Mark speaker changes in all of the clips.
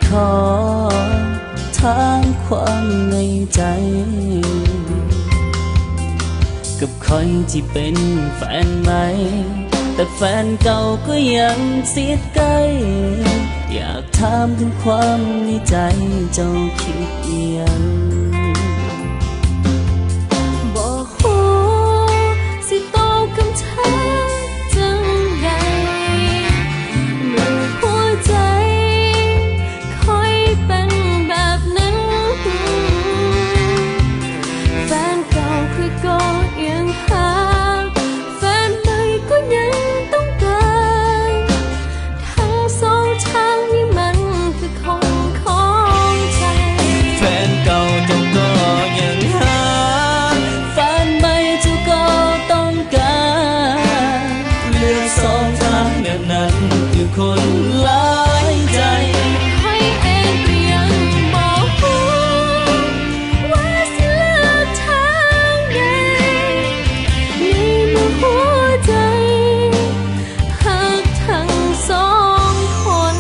Speaker 1: ขอถามความในใจกับคอยที่เป็นแฟนใหม่แต่แฟนเก่าก็ยังเสียใกล้อยากถามถึงความในใจเจ้าคิดยังบอกฮู้สิตอบคำถามจังใดเมื่อหัวใจคอยเป็นแบบนั้นแฟนเก่าคือก็ยังหาแฟนใหม่ก็ยังต้องการทั้งสองทางนี้มันคือของใจแฟนเก่าเจ้าก็ยังหาแฟนใหม่เจ้าก็ต้องการเลือกสองทางแบบนั้นคือคนหลายใจให้เองก็ยังบอกฮู้ว่าสิเลือกทางใดในเมื่อหัวใจหักทั้งสองคน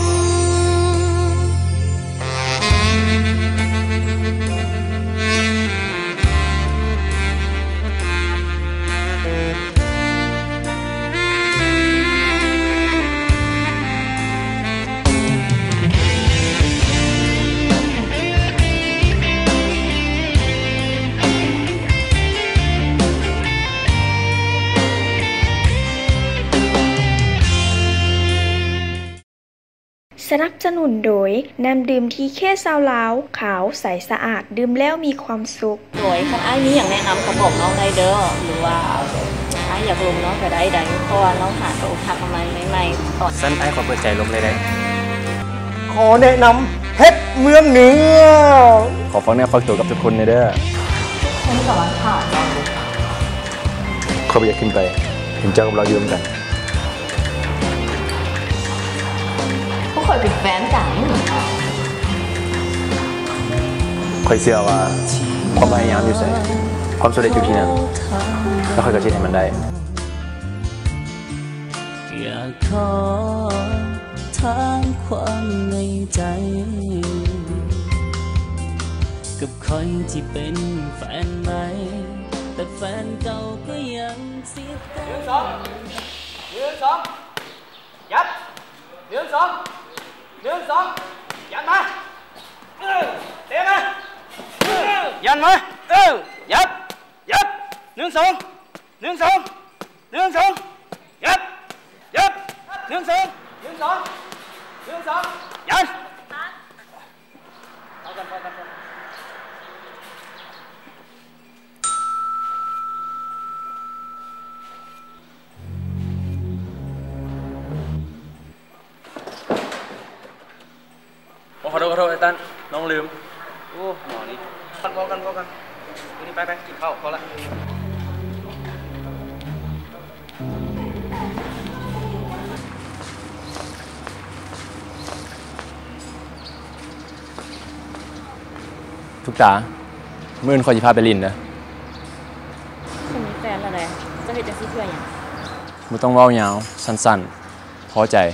Speaker 2: สนับสนุนโดยน้ำดื่มที่แค่ซาวลาวขาวใสสะอาดดื่มแล้วมีความสุข
Speaker 3: โดยคันอ้ายมีอย่างแนะนำเขาบอกน้องได้เด้อหรือว่าอ้ายอยากลงน้องก็ได้เพราะว่าน้องหาตัวทักประมาณใหม่ๆตอน
Speaker 4: สั้นอ้ายขอเปิดใจลงเลยได้
Speaker 5: ขอแนะนำเพชรเมืองเหนือ
Speaker 4: ขอฟังแนวฟังตัวกับทุกคนในเด้อ
Speaker 3: คนที่กำลังผ่านเราดู
Speaker 4: เขาไปอยากขึ้นไปเห็นเจ้ากับเรายืมกัน
Speaker 3: เขาเคยเป็นแฟนกัน
Speaker 4: คอยเชื่อว่าความพยายามอยู่ใส่ความสำเร็จอยู่ที่นั่นแล้วคอยกระชิดให้มันได้
Speaker 1: อยากขอถามความในใจกับคอยที่เป็นแฟนใหม่แต่แฟนเก่าก็ยังเสียใจ
Speaker 5: 1 2 ยัด1 2 1 2ยัดมาเตะมายันมายัด1 2 1 2 1 2ยัด1 2 1 2 1 2ยันเอากัน
Speaker 4: ขอโทษไอ้ตั้นน้องลืม
Speaker 5: โอ้หมอนี่กันพอกันนี่ไปกินข้าวพอละ
Speaker 4: ทุกตามื่นคอยจะพาไปลินนะ
Speaker 3: คุณมีแฟนอะไรจะเห็นจะซีเพื่อนอย่าง
Speaker 4: มึงต้องเว้ายาวสั้นๆพอใจ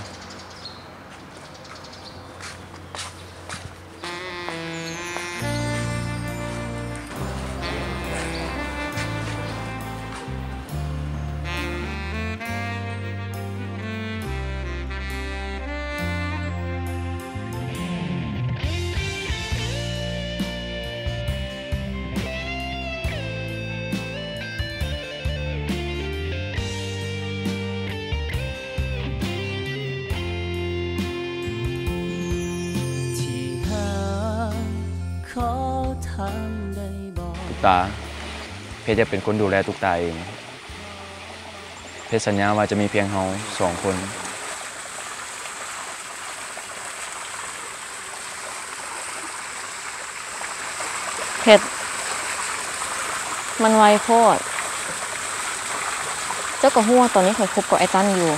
Speaker 4: ตุกตาเพชรจะเป็นคนดูแลตุกตาเองเพชรสัญญาว่าจะมีเพียงเรา2 คน
Speaker 3: เพชรมันไวโคตรเจ้าก็หัวตอนนี้ข่อยคบกับไอ้ตั้นอยู่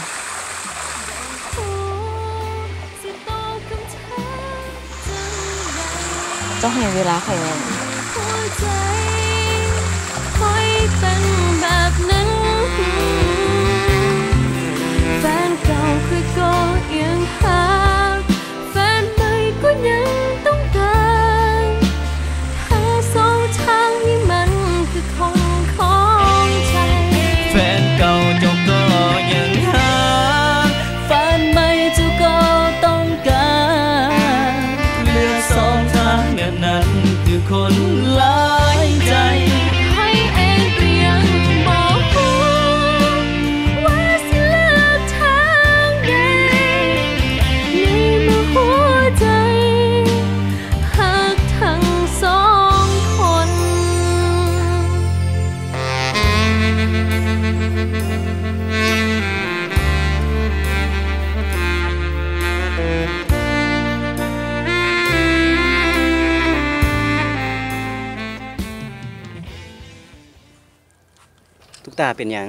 Speaker 3: เจ้าให้เวลาข่อยแน่
Speaker 1: แบบนั้นแฟนเก่าคือก็ยังหาแฟนใหม่ก็ยัง
Speaker 5: าเป็นหยัง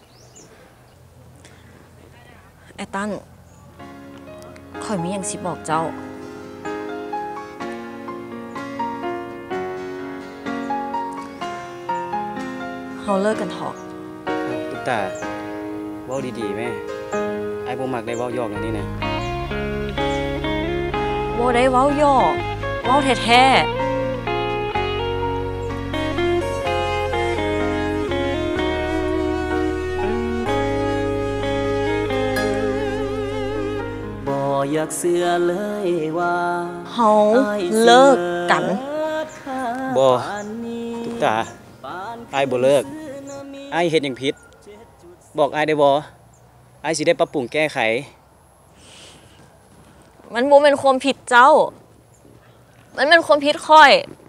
Speaker 3: ไอ้ตั้นข่อยมีอย่างสิบอกเจ้าเฮาเลิกกันเถอะ
Speaker 5: ตุ๊กตาเว้าดีๆแม่ไอ้บ่มักได้เว้ายอกอย่างนี้นะ
Speaker 3: บ่ได้เว้าย่อเว้าแท้
Speaker 5: บ่อยากเชื่อเลยว่า
Speaker 3: เฮาเลิกกัน
Speaker 5: บ่ตุ๊กตาอ้ายบ่เลิกอ้ายเฮ็ดหยังผิดบอกอ้ายได้บ่อ้ายสิได้ปรับปรุงแก้ไข
Speaker 3: มันบ่เป็นความผิดเจ้ามันเป็นความผิดข่อย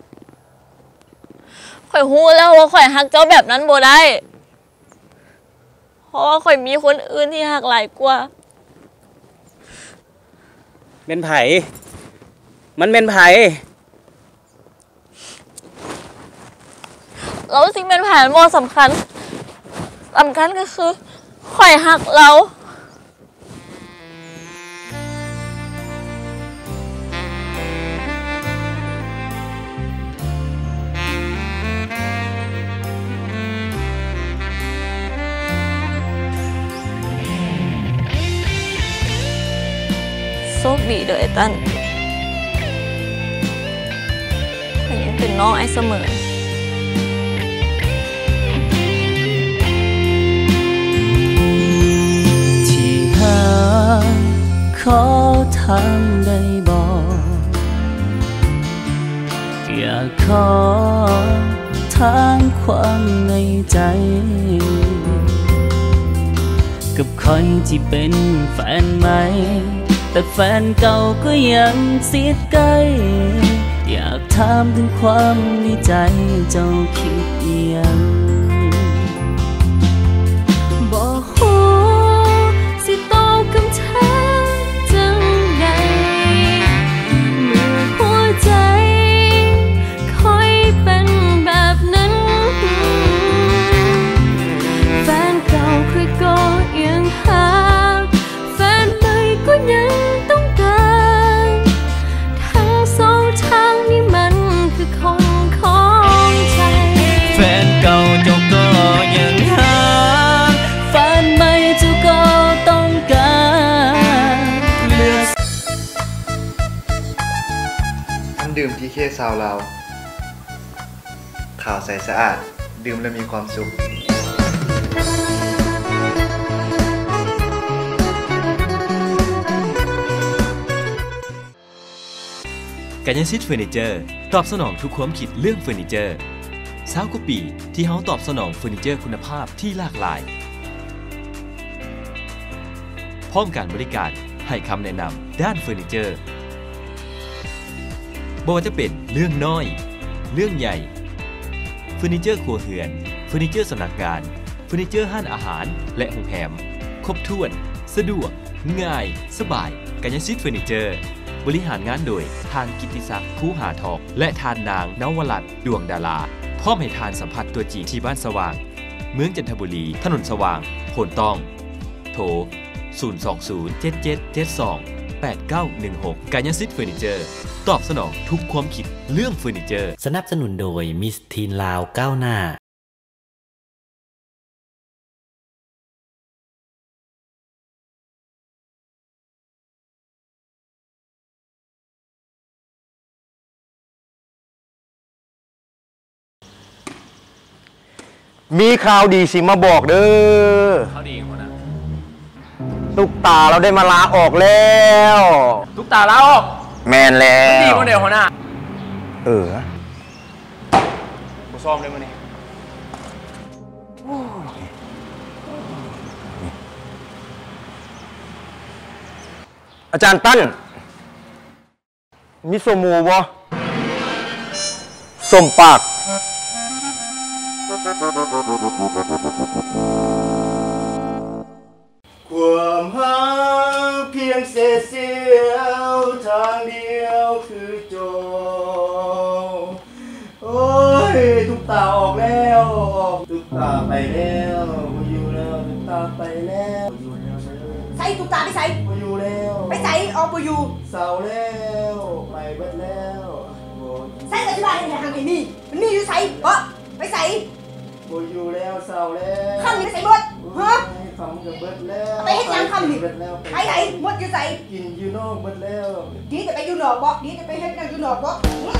Speaker 3: ฮู้แล้วว่าข่อยฮักเจ้าแบบนั้นบ่ได้เพราะว่าข่อยมีคนอื่นที่ฮักหลายกว่า
Speaker 5: เป็นไผมันเป็นไผ
Speaker 3: แล้วสิ่งเป็นไผบ่สำคัญก็คือข่อยฮักเราโชคดีเด้อไอ้ตั้นข่อยยังเป็นน้องไอ้เสมอ
Speaker 5: ที่หาขอทางได้บอกอยากขอทางความในใจกับคนที่เป็นแฟนใหม่แต่แฟนเก่าก็ยังเสียใกล้อยากถามถึงความในใจเจ้าคิดยัง
Speaker 1: บ่ฮู้สิตอบคำถามจังใดเมื่อหัวใจค่อยเป็นแบบนั้นแฟนเก่าค่อยก็ยังหาแฟนใหม่ก็ยังต้องการทั้งสองทางนี้มันคือของใจ
Speaker 5: แฟนเก่าเจ้าก็ยังหาแฟนใหม่เจ้าก็ต้องการเลือก
Speaker 6: น้ำดื่มที่เคซาวลาวขาวใสสะอาดดื่มแล้วมีความสุข
Speaker 7: กัญญาซิตเฟอร์นิเจอร์ตอบสนองทุกความคิดเรื่องเฟอร์นิเจอร์20 กว่าปีที่เฮาตอบสนองเฟอร์นิเจอร์คุณภาพที่หลากหลายพร้อมการบริการให้คำแนะนำด้านเฟอร์นิเจอร์บ่ว่าจะเป็นเรื่องน้อยเรื่องใหญ่เฟอร์นิเจอร์ครัวเรือนเฟอร์นิเจอร์สำนักงานเฟอร์นิเจอร์ห้านอาหารและโรงแรมครบถ้วนสะดวกง่ายสบายกัญญาซิตเฟอร์นิเจอร์บริหารงานโดยทานกิตติศักดิ์คูหาทองและทานนางนวรัตน์ดวงดาราพร้อมให้ทานสัมผัสตัวจริงที่บ้านสว่างเมืองจันทบุรีถนนสว่างโพนตองโทร02077728916กัญญาซิตเฟอร์นิเจอร์ตอบสนองทุกความคิดเรื่องเฟอร์นิเจอร์
Speaker 8: สนับสนุนโดยมิสทีนลาวก้าวหน้า
Speaker 9: มีข่าวดีสิมาบอกเด้อ
Speaker 4: ข่าวดีคนน่ะ
Speaker 9: ตุ๊กตาเราได้มาลาออกแล้ว
Speaker 4: ตุ๊กตาลาออก
Speaker 9: แมนแล้ว
Speaker 4: ดีคนเดียวคนน่ะกูซ้อมเลยมื้อนี้
Speaker 9: อาจารย์ตั้นมีส้มหมูบ่ส้มปาก
Speaker 10: ความหักเพียงเศษเสี้ยวทางเดียวคือจบโอ้ยทุกตาออกแล้วทุกตาไปแล้วจากไปแล้ว
Speaker 11: ใส่ตุ๊กตาไปใส่
Speaker 10: อยู่แล้ว
Speaker 11: ไปใส่ออกไปอยู่
Speaker 10: เศร้าแล้วไปเบิดแล้ว
Speaker 11: ใส่อธิบายให้ทางไอ้นี่มันนี่อยู่ใส่ไปใส่
Speaker 10: บ่อยู่แล้วเศร้าแล้ว
Speaker 11: คำนี้ไปใส่หมดฮะ
Speaker 10: คำกับเบิดแล้ว
Speaker 11: ไปให้ยังคำนี่ไปไหนหมดอยู่ใส่
Speaker 10: กินอยู่นอกเบิดแล้ว
Speaker 11: ดีจะไปอยู่นอกบ่ดีจะไปให้ยังอยู่นอกบ่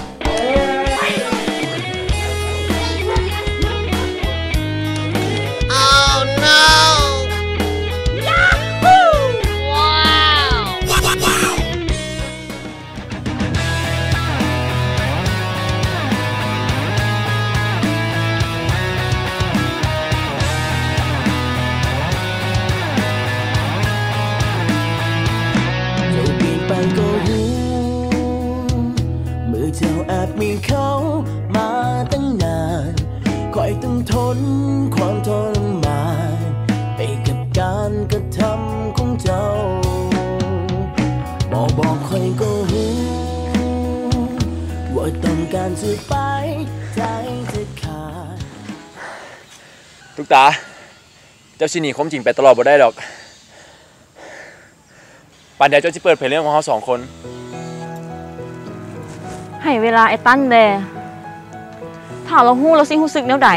Speaker 12: เจ้าแอบมีเขามาตั้งนานคอยต้องทนความทรมานไปกับการกระทำของเจ้าบอกคอยก็รู้ว่าต้องการจะไปใจจะขาด
Speaker 4: ตุ๊กตาเจ้าชินีคมจริงไปตลอดบ่ได้หรอกป่านเดี๋ยวเจ้าจะเปิดเผยเรื่องของเราสองคน
Speaker 3: ให้เวลาไอ้ตั้นแดถ้าเราหู้เราสิรู้สึกแนวใด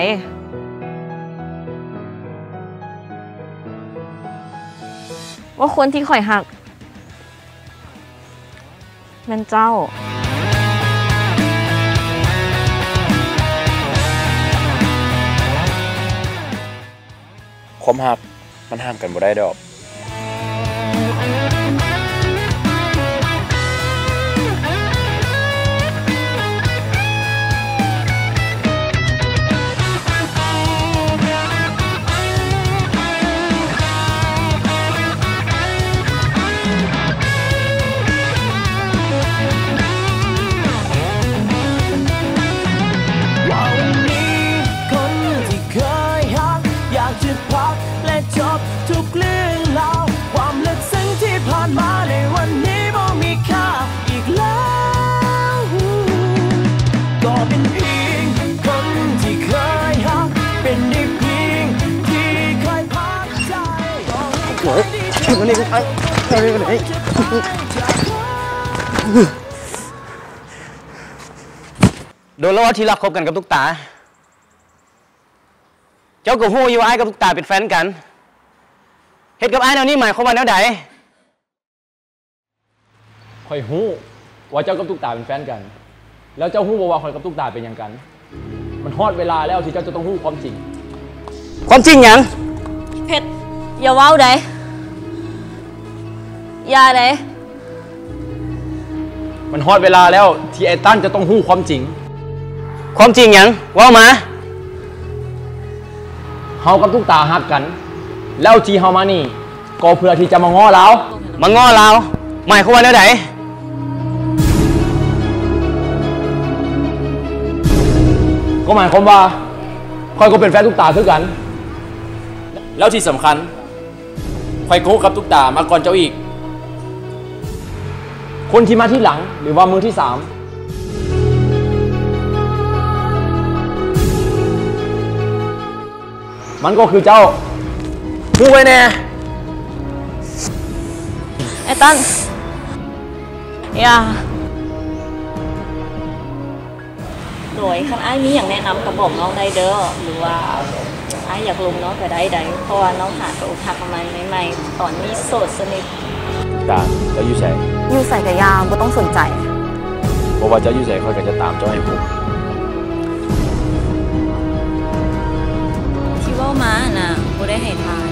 Speaker 3: ว่าคนที่ข่อยหักแม่นเจ้า
Speaker 4: ความหักมันห้ามกันบ่ได้ดอก
Speaker 12: ทุกเรื่องราวความลึกซึ้งที่ผ่านมาในวันนี้บ่มีค่าอีกแล้วก็เป็นเพียงคนที่เคยหักเป็นได้เพียงที่เคยพักใจโอ้ยวันนี้กูไปไหน
Speaker 9: โดนแล้วว่าที่รักคบกันกับตุ๊กตาเจ้ากับฮู้อยู่ว่าไอ้กับตุ๊กตาเป็นแฟนกันเฮ็ดกับไอ้แนวนี้หมายความว่าแนวใด
Speaker 4: ข่อยฮู้ว่าเจ้ากับตุ๊กตาเป็นแฟนกันแล้วเจ้าฮู้บ่ว่าข่อยกับตุ๊กตาเป็นหยังกันมันฮอดเวลาแล้วที่เจ้าจะต้องฮู้ความจริง
Speaker 9: ความจริงหยัง
Speaker 3: เพชรอย่าว้าวใดอย่าใด
Speaker 4: มันฮอดเวลาแล้วที่ไอ้ตั้นจะต้องฮู้ความจริง
Speaker 9: ความจริงหยังว้าวมา
Speaker 4: เฮากับตุ๊กตาฮักกันแล้วที่เฮามานี่ก็เพื่อที่จะมาง้อเรา
Speaker 9: หมายความว่าแนวใด
Speaker 4: ก็หมายความว่าข่อยก็เป็นแฟนตุ๊กตาคือกันแล้วที่สำคัญข่อยโกกับตุ๊กตามาก่อนเจ้าอีกคนที่มาที่หลังหรือว่ามือที่สามมันก็คือเจ้าพูดไว้แน่
Speaker 3: ไอ้ตั้นอย่าโดยคันไอ้มีอย่างแนะนำกับบอกน้องได้เด้อหรือว่าไอ้อยากลงน้องก็ได้เพราะว่าน้องหาตัวทักประมาณใหม่ๆตอนนี้โสดสนิท
Speaker 4: ตาเจ้าอยู่ใส่
Speaker 3: กับยามก็ต้องสนใจ
Speaker 4: เพราะว่าเจ้าอยู่ใส่ค่อยก็จะตามเจ้าให้ผม
Speaker 3: ที่ว่ามาน่ะบ่ได้ให้ทาน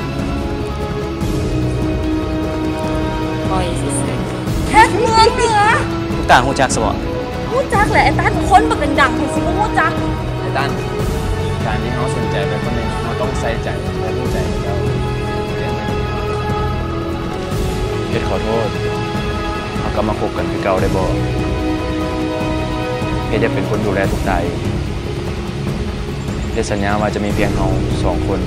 Speaker 3: ปล่อยสิแค่เมืองเหนือ
Speaker 9: ตุ๊กตาฮู้จักซะบ่
Speaker 3: ฮู้จักแหละไอ้ตั้นคนบักดังๆเห็นสิบ่ฮู้จัก
Speaker 4: ไอ้ตั้นการที่เขาสนใจแบบคนนึงเขาต้องใส่ใจและรู้ใจเจ้าเพชรขอโทษเขากลับมาคบกันคือเก่าได้บ่เพชรจะเป็นคนดูแลตุ๊กตาเองเพชรสัญญาว่าจะมีเพียงเขาสองคน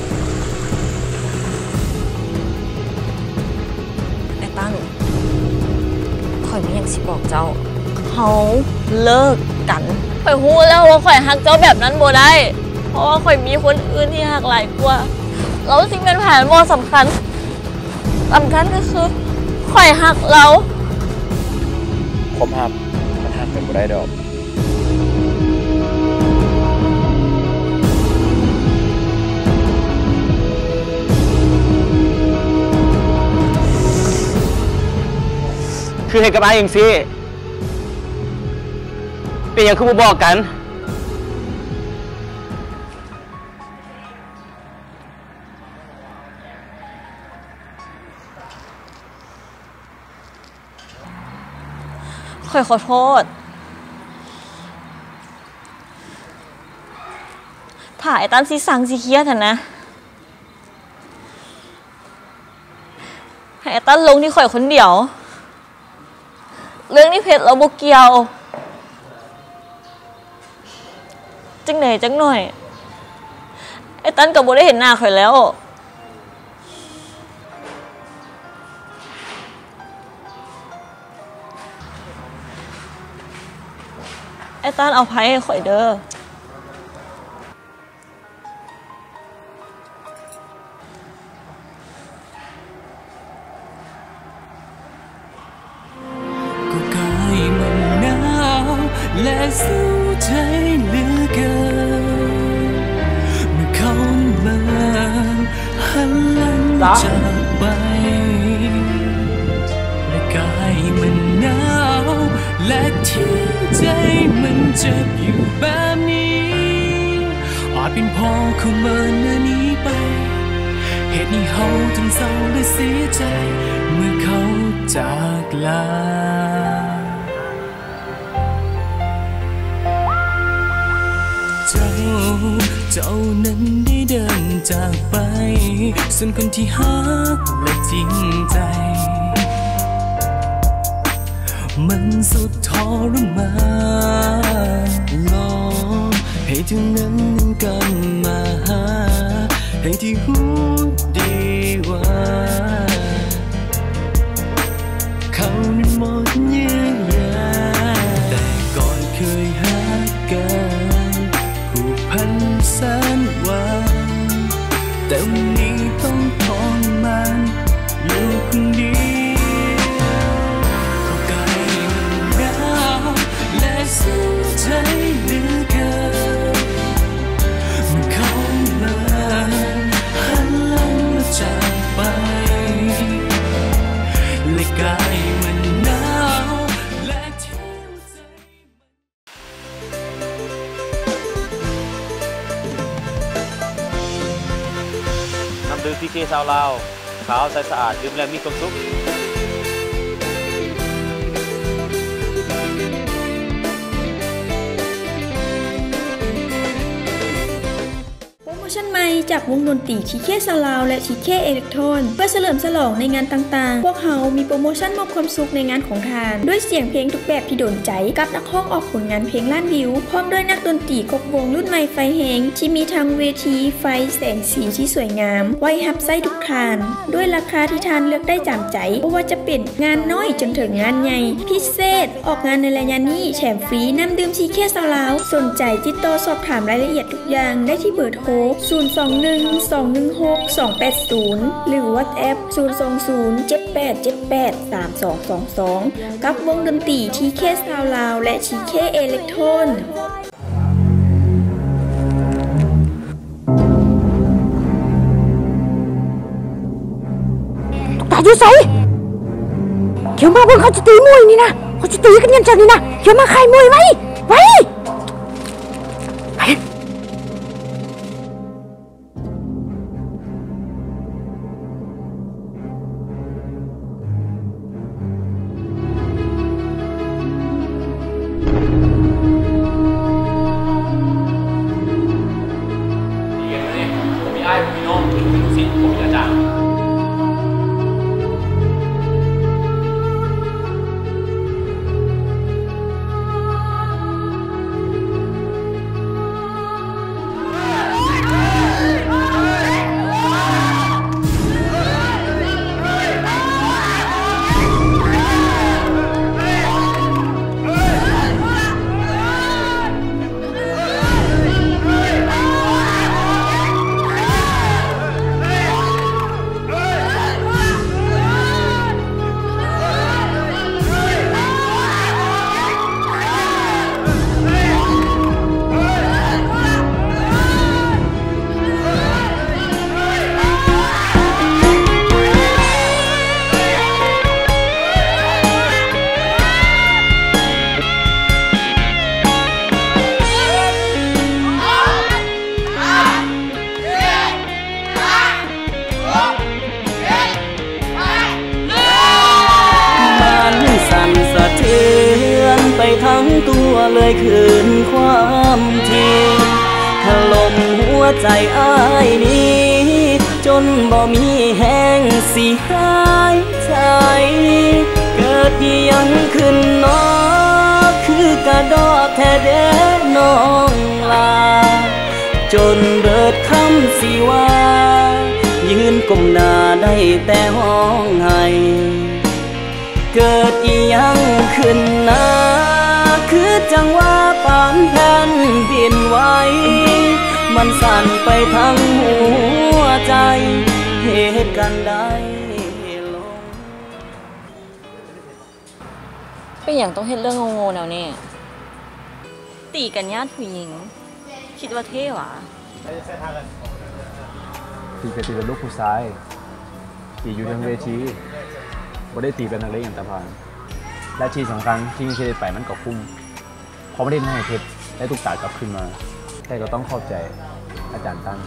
Speaker 3: ไอ้ตั้นข่อยมีอย่างสิบอกเจ้าเขาเลิกกันข่อยฮู้แล้วว่าข่อยฮักเจ้าแบบนั้นบ่ได้เพราะว่าข่อยมีคนอื่นที่ฮักหลายกว่าแล้วสิ่งเป็นแผนโมสำคัญก็คือข่อยหักเรา
Speaker 4: ความหักมันหักกันบ่ได้ดอก
Speaker 9: คือเห็นกับไอ้อย่างสิเป็นอย่างคือบ่บอกกัน
Speaker 3: ข่อยขอโทษถ่ายตั้นสีสังสีเคียดนะให้ตั้นลงที่ข่อยคนเดียวเรื่องนี้เพชรเราบุกเกียวจังไหนจังหน่อยไอ้ตั้นกับโบได้เห็นหน้าข่อยแล้วไอ้ตั้นเอาไพ่ให้ข่อยเด้อ
Speaker 12: และสู้ใจเหลือเกินเมื่อเขามาหันหลังจากไปและกายมันหนาวและที่ใจมันเจ็บอยู่แบบนี้อาจเป็นเพราะเขามาหน้านี้ไปเหตุนี้เขาถึงเศร้าและเสียใจเมื่อเขาจากลาเจ้านั้นได้เดินจากไปส่วนคนที่ฮักและจริงใจมันสุดทรมานรอให้เธอนั้นกลับมาหาให้ที่หูดีว่าเขานั้นหมดเยื่อใยแต่ก่อนเคยฮักกันพันแสนวันแต่วันนี้ต้องทรมานอยู่คนเดียวเข้าใกล้หนาวและสู้ใจเหลือเกินเมื่อเขามาหันหลังจากไปและกายมันหนาวและที่
Speaker 4: ดื่มพีเคซาวลาวขาวใสสะอาดดื่มแล้วมีความสุข
Speaker 2: โปรโมชั่นใหม่จากวงดนตรีทีเคซาวลาวและทีเคเอเล็กโทรนเพื่อเฉลิมฉลองในงานต่างๆพวกเขามีโปรโมชั่นมอบความสุขในงานของทานด้วยเสียงเพลงทุกแบบที่โดนใจกับนักร้องออกผลงานเพลงล้านวิวพร้อมด้วยนักดนตรีกบวงรุ่นใหม่ไฟแหงที่มีทั้งเวทีไฟแสงสีที่สวยงามไว้หับไส้ทุกทานด้วยราคาที่ทานเลือกได้จำใจเพราะว่าจะเป็นงานน้อยจนถึงงานใหญ่พิเศษออกงานในระยะนี้แถมฟรีน้ำดื่มทีเคซาวลาวสนใจติดต่อสอบถามรายละเอียดทุกอย่างได้ที่เบอร์โทร021-216-280 หรือ WhatsApp 020-7878-3222 กับวงดนตรีทีเคซาวลาวและทีเคเอเล็กโทรน
Speaker 11: ตาอยู่ไสเขียวมาเบิ่งเขาจะตีมวยนี่นะเขาจะตีกันยันจังนี่นะเขียวมาขายมวยไว้
Speaker 12: ทั้งตัวเลยคืนความเท็จถล่มหัวใจอ้ายนี้จนบ่มีแห้งสิหายใจเกิดยังขึ้นน้อคือกระดอกแท้เด้น้องลาจนเบิดคำสิว่ายืนก้มหน้าได้แต่ห้องไห้เกิดยังขึ้นนะคือจังว่าปานแผ่นดินไหวมันสั่นไปทั้งหัวใจเหตุการณ์ใดลง
Speaker 3: เป็นอย่างต้องเฮ็ดเรื่องโง่ๆแนวนี้ตีกันญาติผู้หญิงคิดว่าเท่หวะ
Speaker 4: ตีไปตีเป็นลูกผู้ชายตีอยู่ทั้งเวทีบ่ได้ตีเป็นนักเลงอย่างตะพานและที่สำคัญที่เทไปมันก็คุ้มเพราะไม่ได้ให้เพชรได้ตุ๊กตากลับขึ้นมาแต่ก็ต้องขอบใจอาจารย์ตั้ง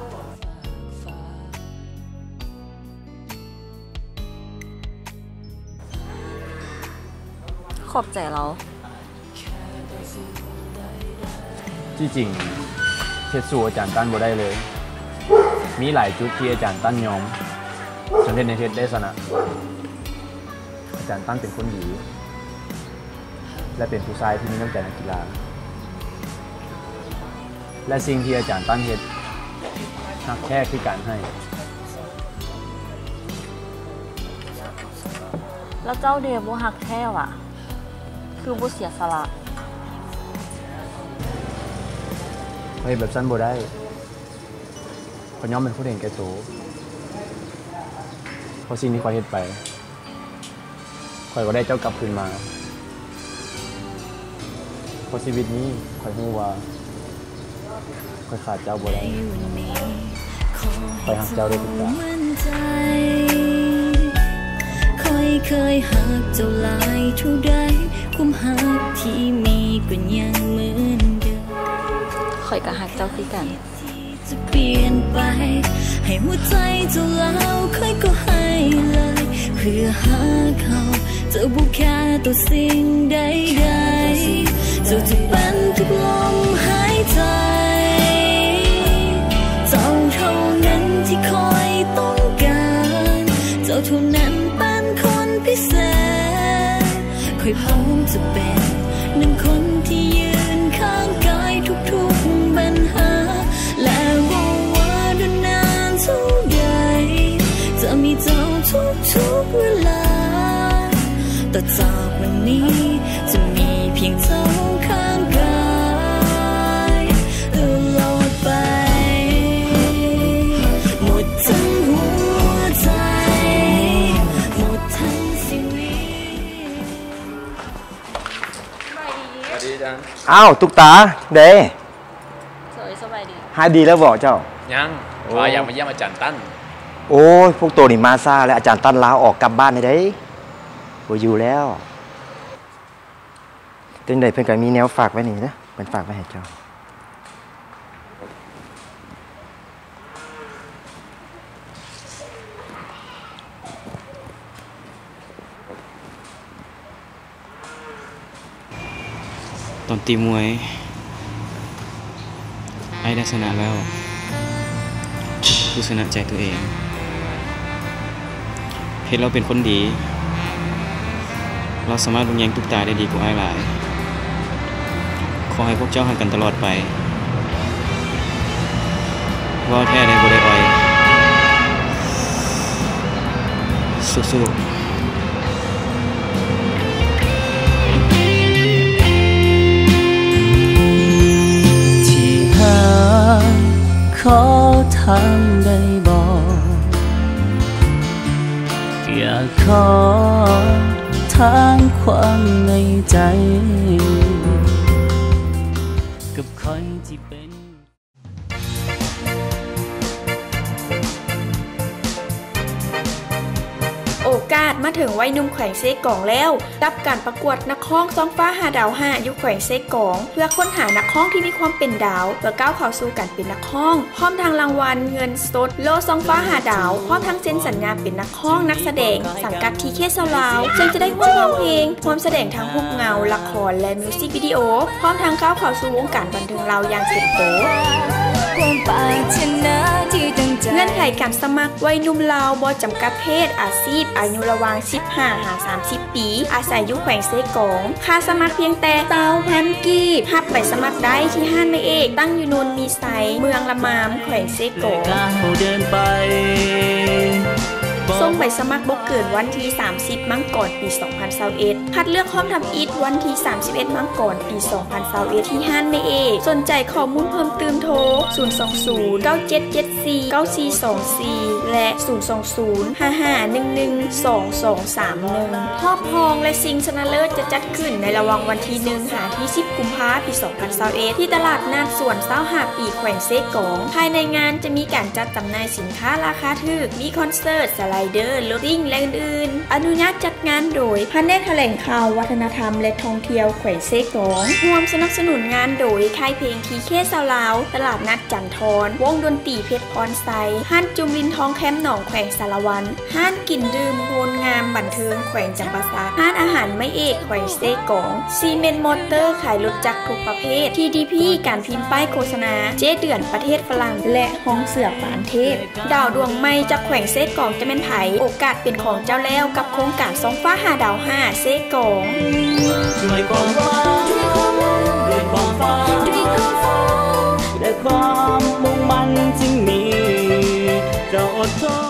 Speaker 3: ขอบใจเรา
Speaker 4: ที่จริงเพชรสู้อาจารย์ตั้นบ่ได้เลยมีหลายจุดที่อาจารย์ตั้นยอมจนเทศในเพชรได้ชนะอาจารย์ตั้นเป็นคนดีและเป็นผู้ชายที่มีน้ำใจนักกีฬาและสิ่งที่อาจารย์ตั้นเฮ็ดหักแค่คือการให้
Speaker 3: แล้วเจ้าเดบ่หักแท้ว่ะคือบ่เสียสละ
Speaker 4: เฮ้ยแบบสั้นบ่ได้ขอยยอมเป็นผู้เห็นแก่ตัวเพราะสิ่งที่ขอยเฮ็ดไปขอยก็ได้เจ้ากลับคืนมาเพราะชีวิตนี้ขอยรู้ว่าขอยขาดเจ้าบ่ได้ขอยหักเจ้าได้ทุกอย่าง
Speaker 1: ค่อยเคยหักเจ้าหลายเท่าใดความหักที่มีก็ยังเหมือนเดิม
Speaker 3: ข่อยก็หักเจ้าคือกัน
Speaker 1: จะเปลี่ยนไปให้หัวใจเจ้าแล้วค่อยก็ให้เลยเพื่อหาเขาเจ้าบุคคาตัวสิ่งใดๆเจ้าจะเป็นทุกลมหายใจเจ้าเท่านั้นที่คอยต้องการเจ้าเท่านั้นเป็นคนพิเศษค่อยพร้อมจะเป็นหนึ่งคนที่ยืนข้างกายทุกๆปัญหาและว่าด้วยนานเท่าใดจะมีเจ้าทุกเวลาต่อจากวันนี้จะมีเพียงเจ้าข้างกายตลอดไปหมดทั้งหัวใจหมดทั้งชีวิต
Speaker 4: สวัสดีจัง
Speaker 13: อ้าวตุ๊กตาเด้
Speaker 3: สบายดี
Speaker 13: หายดีแล้วบอกเจ้า
Speaker 4: ยังว่าอยากมาเยี่ยมอาจารย์ตั้น
Speaker 13: โอ้ยพวกตัวนี่มาซ่าแล้วอาจารย์ตั้นลาออกกลับบ้านได้บ่อยู่แล้วจังได๋เพิ่นก็มีแนวฝากไว้นี่นะเพิ่นฝากไว้ให้เจ้า
Speaker 14: ตอนตีมวยไอ้ได้ชนะแล้วผู้ชนะใจตัวเองเพชรเราเป็นคนดีเราสามารถลงแยงทุกตาได้ดีกว่าไอ้หลายขอให้พวกเจ้าหักกันตลอดไปว่าแท้ในบ่ได้อ่อยสู้ๆ
Speaker 12: ขอทางได้บอกอยากขอทางความในใจกับคนที่เป็น
Speaker 5: โ
Speaker 2: โอกาสมาถึงวัยหนุ่มแขวงเซกองแล้วกับการประกวดนักร้องซองฟ้า5 ดาว5ยุคแขวงเซกองเพื่อค้นหานักร้องที่มีความเป็นดาวเพื่อก้าวเข้าสู่การเป็นนักร้องพร้อมทางรางวัลเงินสดโลซองฟ้า5 ดาวพร้อมทั้งเซ็นสัญญาเป็นนักร้องนักแสดงสังกัดทีเคซาวลาวซึ่งจะได้ร่วมร้องเพลงร่วมแสดงทางรูปเงาละครและมิวสิกวิดีโอพร้อมทางก้าวเข้าสู่วงการบันเทิงเราอย่างเต็มโตเงื่อนไขการสมัครวัยหนุ่มลาวบ่จำกัดเพศอาชีพอายุระหว่าง15-30 ปีอาศัยอยู่แขวงเซกองค่าสมัครเพียงแต่20,000 กีบรับไปสมัครได้ที่ห้านแม่เอกตั้งอยู่นนมีไซเมืองละมามแขวงเซกองส่งใบสมัครบ่เกินวันที่30 มังกรปี 2021คัดเลือกห้องทำอิฐวันที่31 มังกรปี 2021ที่ห้านแม่เอกสนใจข้อมูลเพิ่มเติมโทร020-9774-9424และ020-5511-2231รอบรองและชิงชนะเลิศจะจัดขึ้นในระหว่างวันที่1 ถึงที่10 กุมภาพันธ์ปี 2021ที่ตลาดนัดสวน25 ปีแขวงเซกองภายในงานจะมีการจัดจำหน่ายสินค้าราคาถูกมีคอนเสิร์ตสไลเดอร์รถวิ่งและอื่นๆอนุญาตจัดงานโดยแผนกแถลงข่าววัฒนธรรมและท่องเที่ยวแขวงเซกองร่วมสนับสนุนงานโดยค่ายเพลงทีเคซาวลาวตลาดนัดจันทรวงดนตรีเพชรพรไซห้านจุมลินทองแคมป์หนองแขวงสารวันห้านกินดื่มโพลงามบันเทิงแขวงจำปาสักห้านอาหารไม่เอกแขวงเซกองซีเมนต์มอเตอร์ขายรถจักรทุกประเภท TDP การพิมพ์ป้ายโฆษณาเจ๊เดือนประเทศฝรั่งและห้องเสือปานเทพดาวดวงไม้จากแขวงเซกองจะเป็นไผโอกาสเป็นของเจ้าแล้วกับโครงการซองฟ้า5 ดาว5เซกองด้วยความฟ้าด้วยความฟ้าและความมุ่งมั่นจึงมีเราอดทน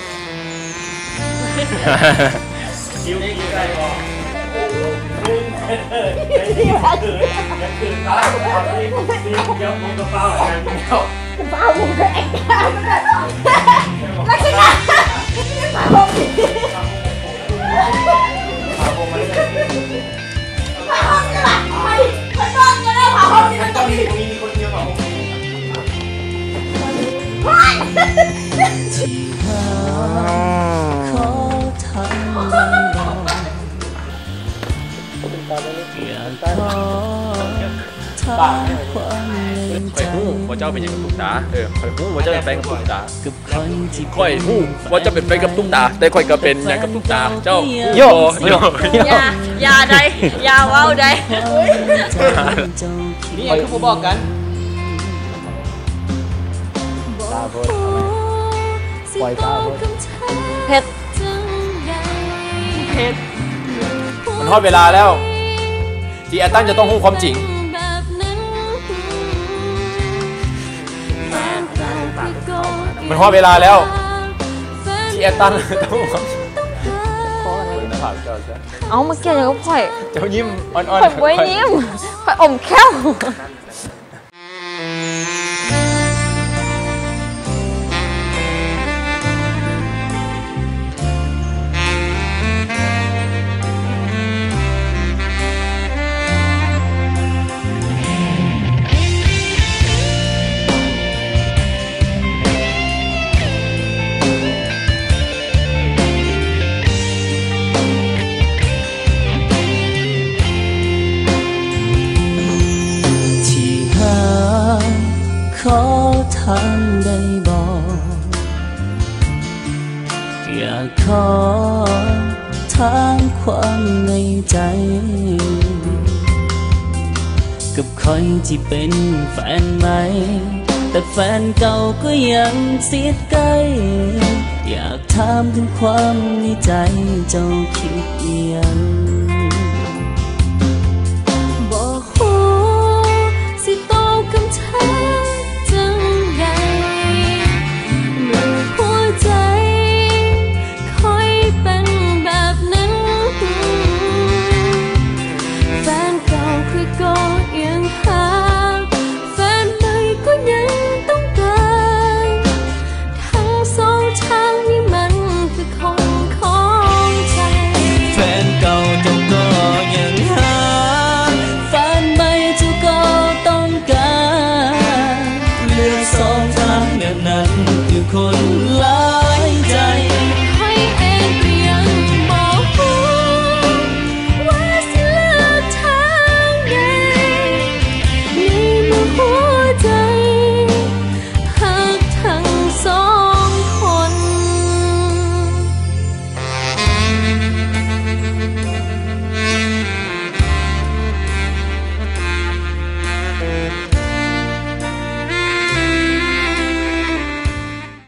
Speaker 2: คิวได้ก่อนนี่มาเกิดยังตื่นตาดีเดี๋ยวมึงกระเป๋าอะไรกันแล้วกระเป๋ามึงก็แอบได้มันเลยลักษณะกระเป๋าผิดกระเป๋าผมไม่ได้กระเป๋าจะหลับทำไมมันนอนกันแล้วกระเป๋านี่มันต้องมีคนเดียวกระเป๋าผมที่หาขอทำอยากขอทำความในใจ
Speaker 4: ว่าเจ้าเป็นยังกับตุ๊กตาข่อยหู้ว่าเจ้าเป็นแฟนกับตุ๊กตาข่อยหู้ว่าเจ้าเป็นแฟนกับตุ๊กตาแต่ข่อยก็เป็นยังกับตุ๊กตาเจ้าโย
Speaker 3: อย่าใดอย่าเว้าใด
Speaker 5: นี่คือผู้บอกกันตาเพิ่นปล่อยตาเพิ่น
Speaker 3: เพชร
Speaker 4: มันทอดเวลาแล้วที่แอตตันจะต้องรู้ความจริงมันทอดเวลาแล้วที่แอตตันต้องรู้ความจริง
Speaker 3: เอามาเกี่ยวกับข่อย
Speaker 4: เจ้ายิ้มอ่อน
Speaker 3: ๆข่อยไว้ยิ้มข่อยอมแค้ว
Speaker 12: ขอทางได้บอกอยากขอทางความในใจกับคนที่เป็นแฟนใหม่แต่แฟนเก่าก็ยังเสียดใกล้อยากถามถึงความในใจเจ้าคิดยัง